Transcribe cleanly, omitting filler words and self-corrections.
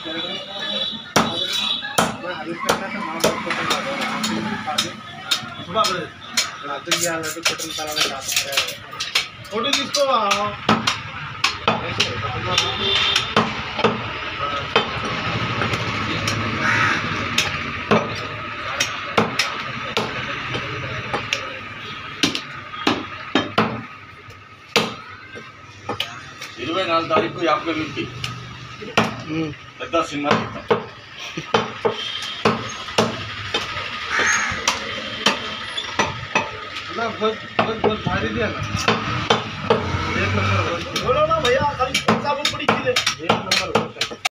Photo తీసుకోవా ఇరవై 24 తారీఖు యాప్కి పెద్ద సినిమా తీస్తాం. बहुत बहुत बहुत भारी दिया ना, 1 नंबर बोलो ना भैया कल